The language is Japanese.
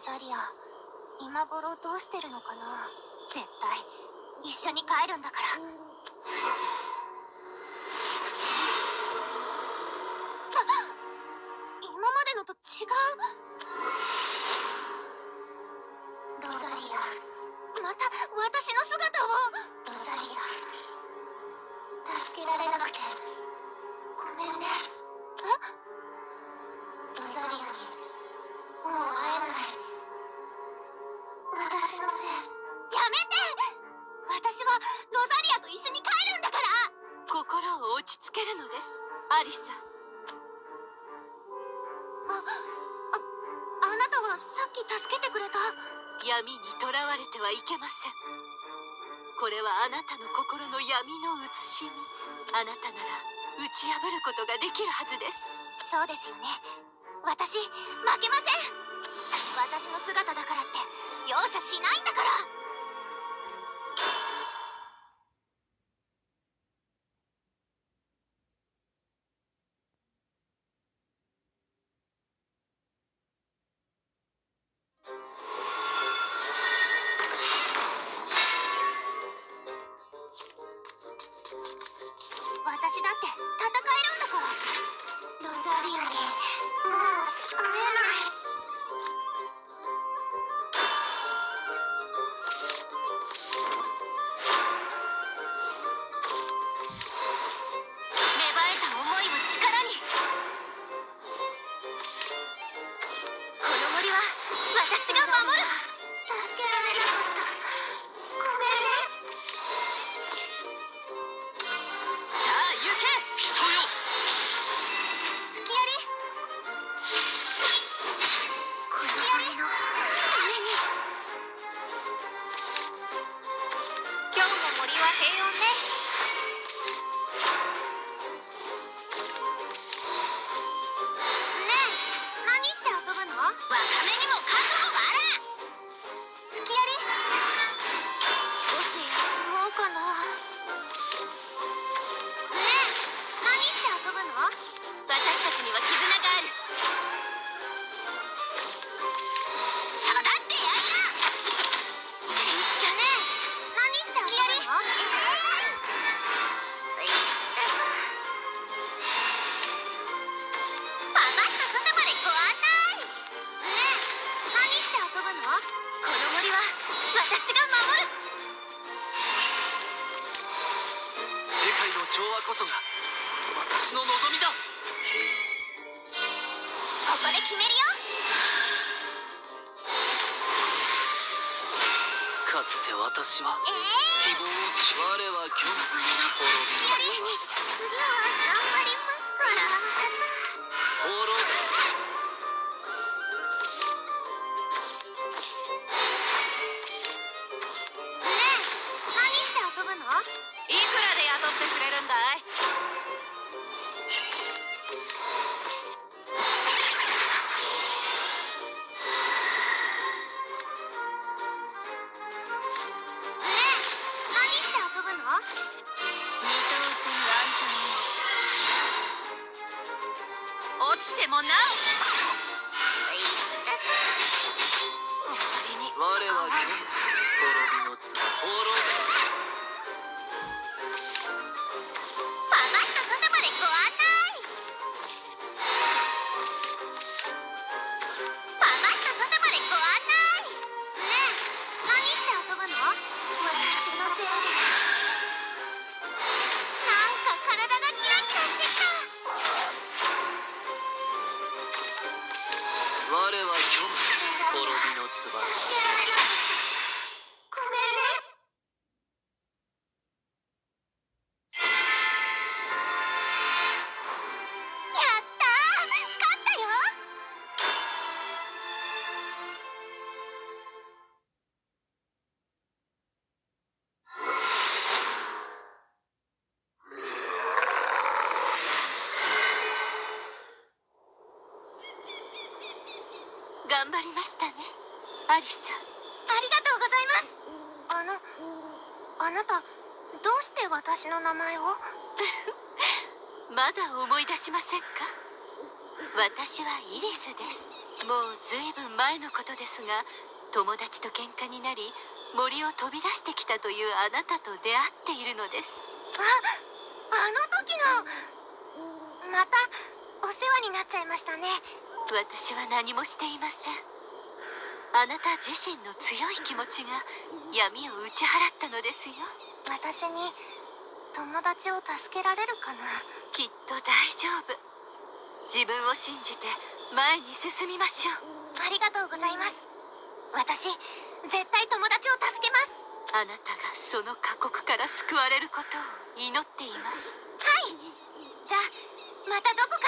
ザリア、今頃どうしてるのかな。絶対一緒に帰るんだから。今までのと違う。ロザリア、また私の姿を。ロザリア、助けられなくてごめんね。ロザリアにもう会えない。私のせい。やめて。私はロザリアと一緒に帰るんだから。 心を落ち着けるのです、アリサ。 あなたはさっき助けてくれた。 闇にとらわれてはいけません。これはあなたの心の闇の写しみ。あなたなら打ち破ることができるはずです。 そうですよね。私負けません。私の姿だからって容赦しないんだから。私だって戦えるんだから。ロザリアにもう会えない。芽生えた思いを力に。この森は私が守る。助けられなかった。ごめんね。 さあ行け人よ。 隙あり。この森のために。今日の森は平穏ね。ねえ、何して遊ぶの？ワカメにも覚悟がある。隙あり。少し休もうかな。ねえ、何して遊ぶの？私たちには絆がある。下がってやるな。ねえ、何して遊ぶの？パパッと外までご案内。ねえ、何して遊ぶの？この森は私が守る。 世界の調和こそが私の望みだ。 ここで決めるよ。 かつて私は希望をし我は今日滅びまします。 次は頑張りますから。 滅ねえ、何して遊ぶの？ いくらで雇ってくれるんだい？ ねえ、何して遊ぶの？ 二等身乱太落ちてもな我は今日滅びのつば滅パパッと外までご案内。パパッと外までご案内。ねえ、何して遊ぶの？私のせいで。なんか体がキラキラしてきた。 我は今日滅びの翼。 ごめんね。やったー、勝ったよ。 頑張りましたね、アリサ。 ありがとうございます。あなた、どうして私の名前を？ まだ思い出しませんか？私はイリスです。 もうずいぶん前のことですが、友達と喧嘩になり森を飛び出してきたというあなたと出会っているのです。 あの時の。またお世話になっちゃいましたね。 私は何もしていません。あなた自身の強い気持ちが闇を打ち払ったのですよ。 私に友達を助けられるかな。 きっと大丈夫。自分を信じて前に進みましょう。 ありがとうございます。私絶対友達を助けます。 あなたがその過酷から救われることを祈っています。 はい。じゃあまたどこか